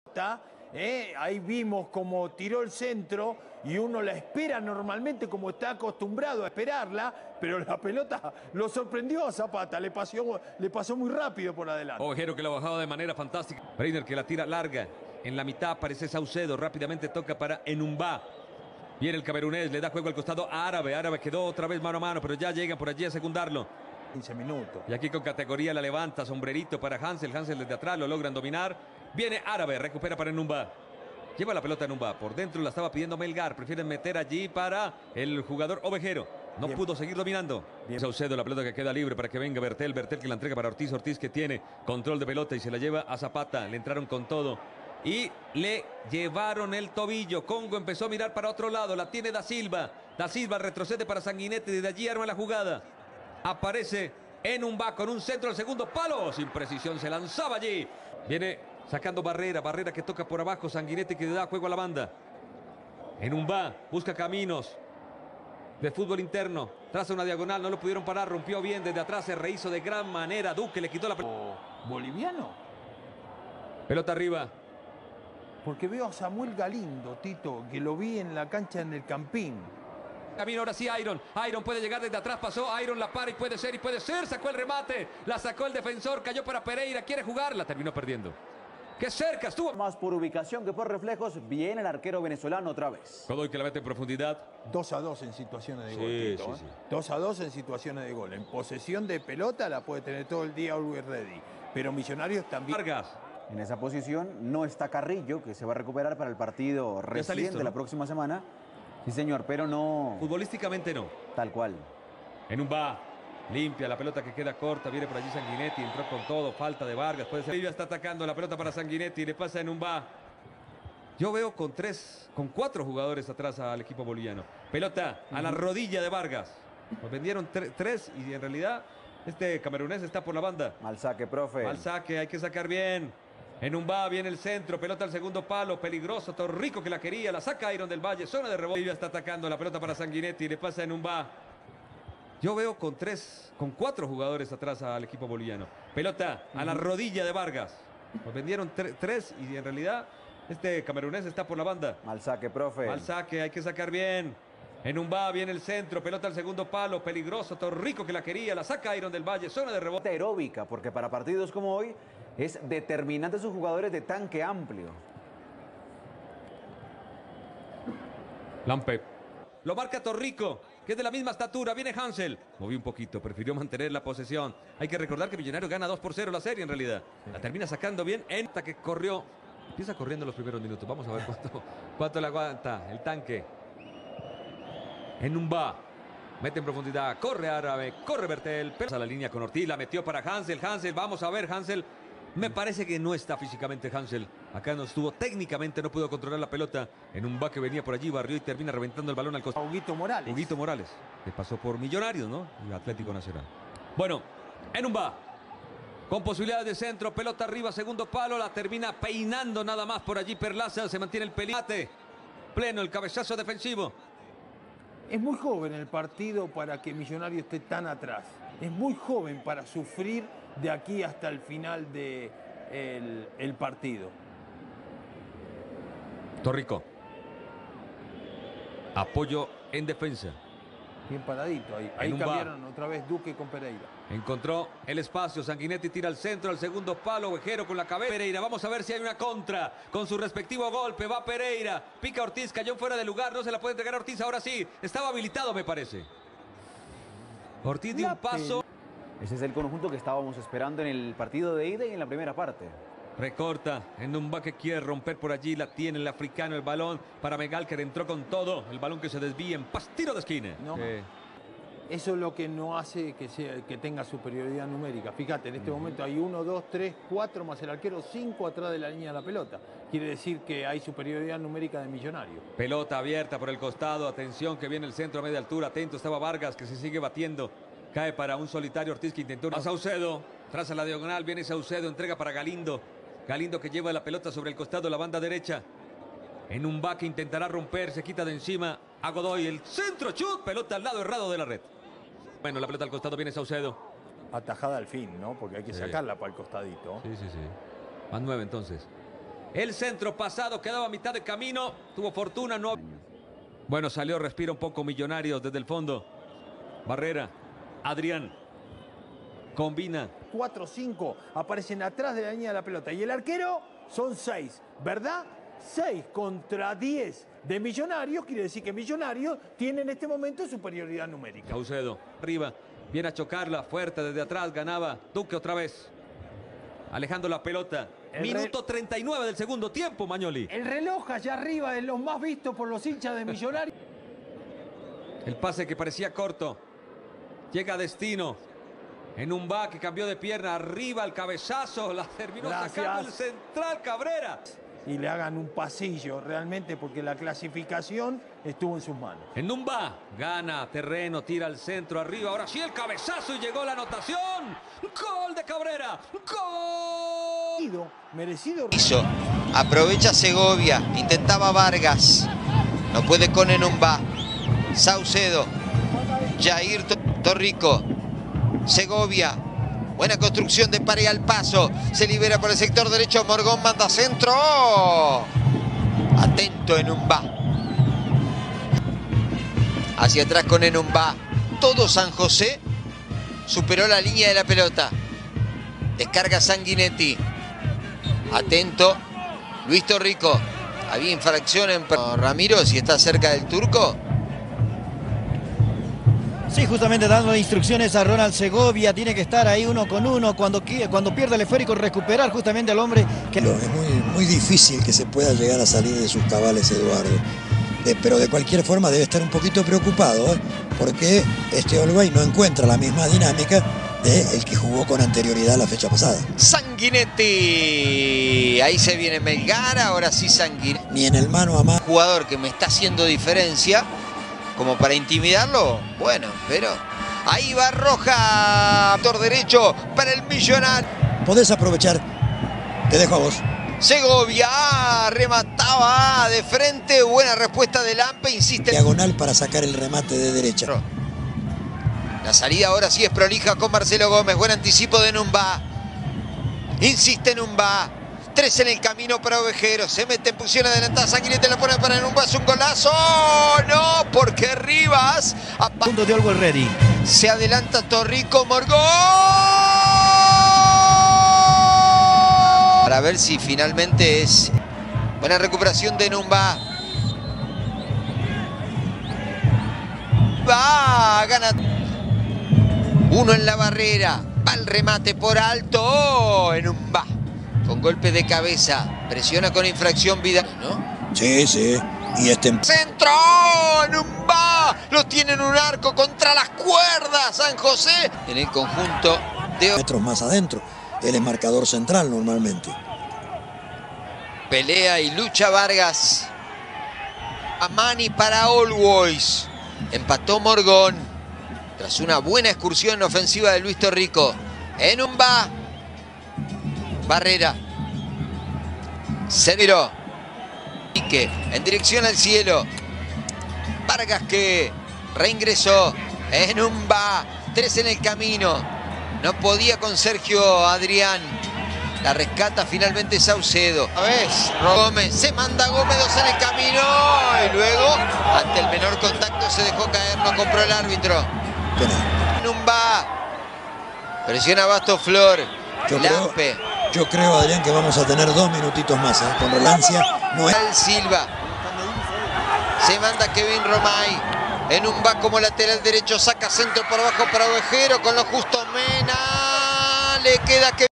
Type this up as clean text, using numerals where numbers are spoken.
Ahí vimos como tiró el centro y uno la espera normalmente como está acostumbrado a esperarla, pero la pelota lo sorprendió a Zapata, le pasó muy rápido por adelante. Ovejero que la bajaba de manera fantástica. Breiner que la tira larga. En la mitad aparece Saucedo, rápidamente toca para Enumbá. Viene el camerunés, le da juego al costado a Árabe. Árabe quedó otra vez mano a mano, pero ya llegan por allí a secundarlo. 15 minutos. Y aquí con categoría la levanta, sombrerito para Hansel. Hansel desde atrás lo logran dominar. Viene Árabe, recupera para Enumbá. Lleva la pelota Enumbá. Por dentro la estaba pidiendo Melgar. Prefieren meter allí para el jugador Ovejero. No Bien. pudo seguir dominando. Bien. Saucedo, la pelota que queda libre para que venga Bertel. Bertel que la entrega para Ortiz. Ortiz que tiene control de pelota y se la lleva a Zapata. Le entraron con todo. Y le llevaron el tobillo. Congo empezó a mirar para otro lado. La tiene Da Silva. Da Silva retrocede para Sanguinetti. Desde allí arma la jugada. Aparece Enumbá con un centro al segundo palo. Sin precisión se lanzaba allí. Viene sacando Barrera. Barrera que toca por abajo. Sanguinetti que le da juego a la banda. Enumbá busca caminos de fútbol interno. Traza una diagonal. No lo pudieron parar. Rompió bien desde atrás. Se rehizo de gran manera. Duque le quitó la pelota. ¿Boliviano? Pelota arriba. Porque veo a Samuel Galindo, Tito, que lo vi en la cancha en el Campín. Camino ahora sí Iron. Iron puede llegar desde atrás. Pasó. Iron la para y puede ser. Sacó el remate. La sacó el defensor. Cayó para Pereira. Quiere jugar. La terminó perdiendo. ¡Qué cerca estuvo! Más por ubicación que por reflejos. Viene el arquero venezolano otra vez. Godoy que la mete en profundidad. 2-2 en situaciones de gol, Sí, Tito, sí, sí. 2-2 en situaciones de gol. En posesión de pelota la puede tener todo el día Always Ready. Pero Millonarios también. Vargas. En esa posición no está Carrillo, que se va a recuperar para el partido recién listo, de la ¿no? próxima semana. Sí, señor, pero no Futbolísticamente no. tal cual. Enumbá. Limpia la pelota que queda corta. Viene por allí Sanguinetti. Entró con todo. Falta de Vargas. Puede ser. Bolivia está atacando la pelota para Sanguinetti. Le pasa a Enumbá. Yo veo con 4 jugadores atrás al equipo boliviano. Pelota a la rodilla de Vargas. Nos vendieron 3 y en realidad este camerunés está por la banda. Mal saque, profe. Al saque, hay que sacar bien. Enumbá viene el centro, pelota al segundo palo, peligroso, Torrico que la quería, la saca Iron del Valle, zona de rebote. Bolivia está atacando la pelota para Sanguinetti, le pasa a Enumbá. Yo veo con 4 jugadores atrás al equipo boliviano. Pelota a la rodilla de Vargas. Nos vendieron 3 y en realidad este camerunés está por la banda. Mal saque, profe. Al saque, hay que sacar bien. Enumbá viene el centro, pelota al segundo palo, peligroso, Torrico que la quería, la saca Iron del Valle, zona de rebote. Aeróbica, porque para partidos como hoy es determinante sus jugadores de tanque amplio. Lampe. Lo marca Torrico, que es de la misma estatura. Viene Hansel. Movió un poquito, prefirió mantener la posesión. Hay que recordar que Millonarios gana 2-0 la serie en realidad. La termina sacando bien. Enta que corrió. Empieza corriendo los primeros minutos. Vamos a ver cuánto le aguanta el tanque. Enumbá. Mete en profundidad. Corre Árabe. Corre Bertel. Pasa la línea con Ortiz. La metió para Hansel. Hansel. Vamos a ver Hansel. Me parece que no está físicamente Hansel. Acá no estuvo, técnicamente no pudo controlar la pelota. Enumbá que venía por allí, barrió y termina reventando el balón al costado. Huguito Morales. Huguito Morales, que pasó por Millonarios, ¿no? Y Atlético Nacional. Bueno, Enumbá, con posibilidades de centro, pelota arriba, segundo palo, la termina peinando nada más por allí Perlaza, se mantiene el pelate. Pleno, el cabezazo defensivo. Es muy joven el partido para que Millonario esté tan atrás. Es muy joven para sufrir de aquí hasta el final del partido. Torrico. Apoyo en defensa. Bien paradito ahí. Ahí Enumbá. cambiaron otra vez Duque con Pereira. Encontró el espacio, Sanguinetti tira al centro, al segundo palo, Ovejero con la cabeza. Pereira, vamos a ver si hay una contra con su respectivo golpe, va Pereira, pica Ortiz, cayó fuera de lugar, no se la puede entregar a Ortiz, ahora sí, estaba habilitado me parece. Ortiz dio un paso. Ese es el conjunto que estábamos esperando en el partido de ida y en la primera parte. Recorta, Enumbá que quiere romper por allí, la tiene el africano, el balón para Megal que entró con todo, el balón que se desvía en tiro de esquina. No. Eso es lo que no hace que tenga superioridad numérica. Fíjate, en este momento hay 1, 2, 3, 4 más el arquero, 5 atrás de la línea de la pelota. Quiere decir que hay superioridad numérica de Millonario. Pelota abierta por el costado, atención que viene el centro a media altura, atento estaba Vargas que se sigue batiendo. Cae para un solitario Ortiz que intentó. A Saucedo, traza la diagonal, viene Saucedo, entrega para Galindo. Galindo que lleva la pelota sobre el costado, la banda derecha. Enumbá que intentará romper, se quita de encima a Godoy. El centro, chut, pelota al lado errado de la red. Bueno, la pelota al costado, viene Saucedo. Atajada al fin, ¿no? Porque hay que sacarla para el costadito. Sí. Más 9 entonces. El centro pasado quedaba a mitad de camino. Tuvo fortuna, no. Bueno, salió, respira un poco Millonarios desde el fondo. Barrera, Adrián. Combina. 4 o 5 aparecen atrás de la línea de la pelota. Y el arquero son 6, ¿verdad? 6 contra 10 de Millonarios. Quiere decir que Millonarios tiene en este momento superioridad numérica. Saucedo, arriba. Viene a chocarla, fuerte desde atrás. Ganaba Duque otra vez. Alejando la pelota. Minuto 39 del segundo tiempo, Mañoli. El reloj allá arriba es lo más visto por los hinchas de Millonarios. El pase que parecía corto. Llega a destino. En un que cambió de pierna. Arriba el cabezazo. La terminó sacando el central Cabrera. Y le hagan un pasillo realmente porque la clasificación estuvo en sus manos. En Numba gana terreno, tira al centro, arriba. Ahora sí el cabezazo y llegó la anotación. Gol de Cabrera. Gol. Merecido. Hizo. Aprovecha Segovia. Intentaba Vargas. No puede con Enumba. Saucedo. Jair Torrico. Segovia. Buena construcción de Pare al paso. Se libera por el sector derecho. Morgón manda centro. Atento Enumba. Hacia atrás con Enumba. Todo San José superó la línea de la pelota. Descarga Sanguinetti. Atento. Luis Torrico. Había infracción en Ramiro, si está cerca del turco. Sí, justamente dando instrucciones a Ronald Segovia, tiene que estar ahí uno con uno, cuando pierde el esférico, recuperar justamente al hombre. Es muy difícil que se pueda llegar a salir de sus cabales Eduardo, pero de cualquier forma debe estar un poquito preocupado, porque este Olvay no encuentra la misma dinámica del que jugó con anterioridad la fecha pasada. Sanguinetti, ahí se viene Melgar, ahora sí Sanguinetti. Ni en el mano a mano. Jugador que me está haciendo diferencia. Como para intimidarlo, bueno, pero ahí va Roja, actor derecho para el Millonario. Podés aprovechar, te dejo a vos. Segovia remataba de frente, buena respuesta de Lampe, insiste. Diagonal para sacar el remate de derecha. La salida ahora sí es prolija con Marcelo Gómez, buen anticipo de Numba. Insiste Numba. 3 en el camino para Ovejero. Se mete en posición adelantada. Sanguinetti la pone para Numba. Es un golazo. No, porque Rivas. Punto de Always Ready. Se adelanta Torrico. Morgón. Para ver si finalmente es. Buena recuperación de Numba. Va, gana. Uno en la barrera. Va el remate por alto. En Numba. Con golpe de cabeza, presiona con infracción Vidal, ¿no? Sí, sí. Y ¡Centro! ¡Numba! Lo tiene en un arco contra las cuerdas, San José. En el conjunto de... metros más adentro. Él es marcador central normalmente. Pelea y lucha Vargas. Amani para All Boys. Empató Morgón. Tras una buena excursión ofensiva de Luis Torrico. Enumba. Barrera. Serviró. Pique en dirección al cielo. Vargas que reingresó. Enumba. 3 en el camino. No podía con Sergio Adrián. La rescata finalmente Saucedo. A ver, Gómez. Se manda Gómez, 2 en el camino. Y luego, ante el menor contacto, se dejó caer. No compró el árbitro. Enumba. Presiona Basto Flor. Lampe. Yo creo, Adrián, que vamos a tener 2 minutitos más, con relevancia. No es... Silva. Se manda Kevin Romay. Enumba como lateral derecho. Saca centro por abajo para Ovejero. Con lo justo Mena. Le queda que...